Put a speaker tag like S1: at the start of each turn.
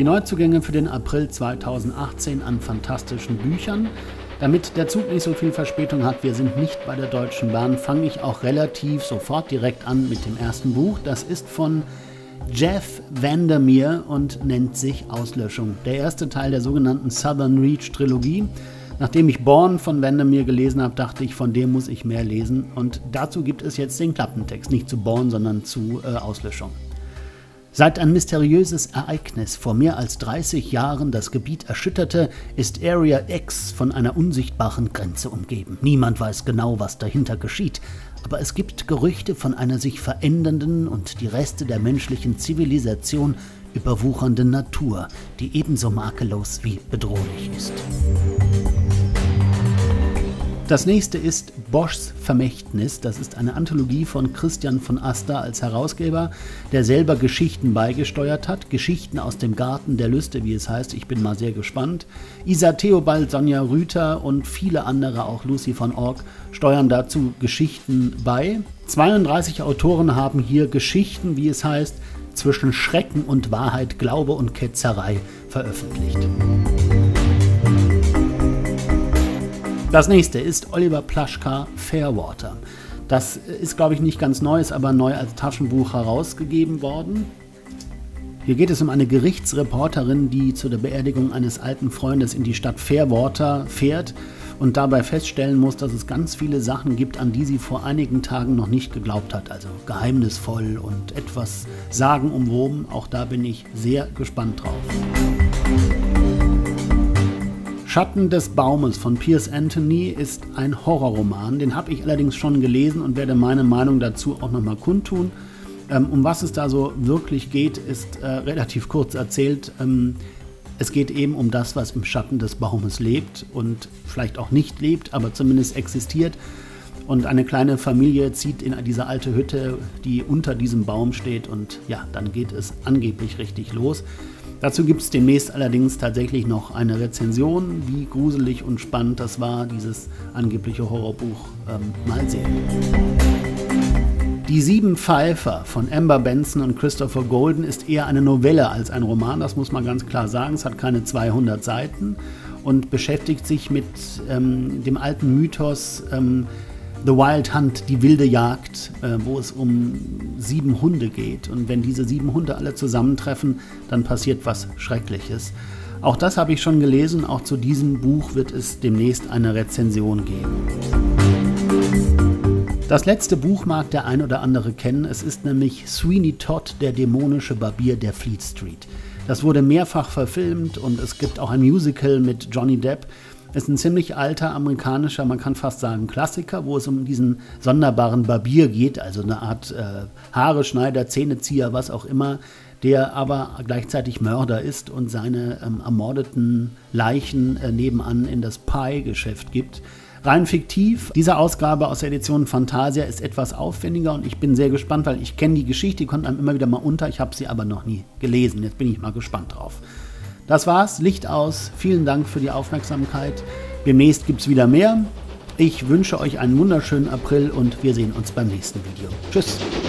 S1: Die Neuzugänge für den April 2018 an fantastischen Büchern. Damit der Zug nicht so viel Verspätung hat, wir sind nicht bei der Deutschen Bahn, fange ich auch relativ sofort direkt an mit dem ersten Buch. Das ist von Jeff Vandermeer und nennt sich Auslöschung. Der erste Teil der sogenannten Southern Reach Trilogie. Nachdem ich Born von Vandermeer gelesen habe, dachte ich, von dem muss ich mehr lesen. Und dazu gibt es jetzt den Klappentext, nicht zu Born, sondern zu Auslöschung. Seit ein mysteriöses Ereignis vor mehr als 30 Jahren das Gebiet erschütterte, ist Area X von einer unsichtbaren Grenze umgeben. Niemand weiß genau, was dahinter geschieht, aber es gibt Gerüchte von einer sich verändernden und die Reste der menschlichen Zivilisation überwuchernden Natur, die ebenso makellos wie bedrohlich ist. Das nächste ist Boschs Vermächtnis. Das ist eine Anthologie von Christian von Aster als Herausgeber, der selber Geschichten beigesteuert hat. Geschichten aus dem Garten der Lüste, wie es heißt. Ich bin mal sehr gespannt. Isa Theobald, Sonja Rüther und viele andere, auch Lucy von Ork, steuern dazu Geschichten bei. 32 Autoren haben hier Geschichten, wie es heißt, zwischen Schrecken und Wahrheit, Glaube und Ketzerei veröffentlicht. Das nächste ist Oliver Plaschka, Fairwater. Das ist, glaube ich, nicht ganz neu, ist aber neu als Taschenbuch herausgegeben worden. Hier geht es um eine Gerichtsreporterin, die zu der Beerdigung eines alten Freundes in die Stadt Fairwater fährt und dabei feststellen muss, dass es ganz viele Sachen gibt, an die sie vor einigen Tagen noch nicht geglaubt hat. Also geheimnisvoll und etwas sagenumwoben. Auch da bin ich sehr gespannt drauf. Schatten des Baumes von Piers Anthony ist ein Horrorroman. Den habe ich allerdings schon gelesen und werde meine Meinung dazu auch nochmal kundtun. Um was es da so wirklich geht, ist relativ kurz erzählt. Es geht eben um das, was im Schatten des Baumes lebt und vielleicht auch nicht lebt, aber zumindest existiert. Und eine kleine Familie zieht in diese alte Hütte, die unter diesem Baum steht, und ja, dann geht es angeblich richtig los. Dazu gibt es demnächst allerdings tatsächlich noch eine Rezension, wie gruselig und spannend das war, dieses angebliche Horrorbuch. Mal sehen. Die Sieben Pfeifer von Amber Benson und Christopher Golden ist eher eine Novelle als ein Roman, das muss man ganz klar sagen. Es hat keine 200 Seiten und beschäftigt sich mit dem alten Mythos The Wild Hunt, die wilde Jagd, wo es um 7 Hunde geht. Und wenn diese 7 Hunde alle zusammentreffen, dann passiert was Schreckliches. Auch das habe ich schon gelesen. Auch zu diesem Buch wird es demnächst eine Rezension geben. Das letzte Buch mag der ein oder andere kennen. Es ist nämlich Sweeney Todd, der dämonische Barbier der Fleet Street. Das wurde mehrfach verfilmt und es gibt auch ein Musical mit Johnny Depp. Es ist ein ziemlich alter amerikanischer, man kann fast sagen Klassiker, wo es um diesen sonderbaren Barbier geht, also eine Art Haareschneider, Zähnezieher, was auch immer, der aber gleichzeitig Mörder ist und seine ermordeten Leichen nebenan in das Pie-Geschäft gibt. Rein fiktiv. Diese Ausgabe aus der Edition Fantasia ist etwas aufwendiger und ich bin sehr gespannt, weil ich kenne die Geschichte, die kommt einem immer wieder mal unter, ich habe sie aber noch nie gelesen. Jetzt bin ich mal gespannt drauf. Das war's, Licht aus. Vielen Dank für die Aufmerksamkeit. Demnächst gibt's wieder mehr. Ich wünsche euch einen wunderschönen April und wir sehen uns beim nächsten Video. Tschüss.